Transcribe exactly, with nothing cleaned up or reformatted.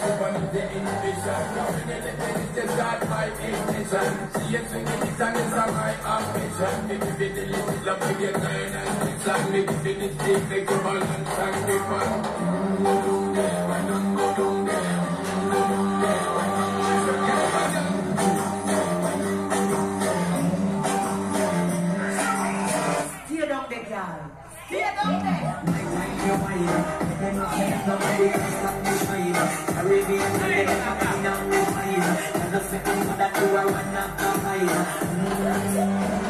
Open the inhibition. Now when you let me just start my ignition. See you swinging it and it's a my ambition. Me give it a little love to your turn and listen. Me give it a stick, make you balance and grip on. Go down there, why don't go down there? Go down there, why don't go down there? Stay down there, girl. Stay down there. Your mind, then I can't nobody can stop me shine. Arabian night, I'm coming down with mine. And the second that you are one of the high.